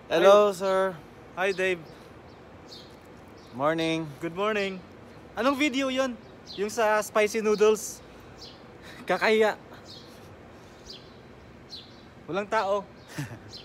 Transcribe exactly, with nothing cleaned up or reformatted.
Hello, sir. Hi, Dave. Morning. Good morning. Anong video yon? Yung sa spicy noodles? Kakaya. Walang tao.